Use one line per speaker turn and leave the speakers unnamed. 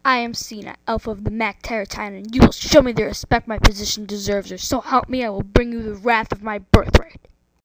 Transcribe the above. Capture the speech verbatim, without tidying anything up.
I am Sena, elf of the Mac Terratine, and you will show me the respect my position deserves, or so help me I will bring you the wrath of my birthright.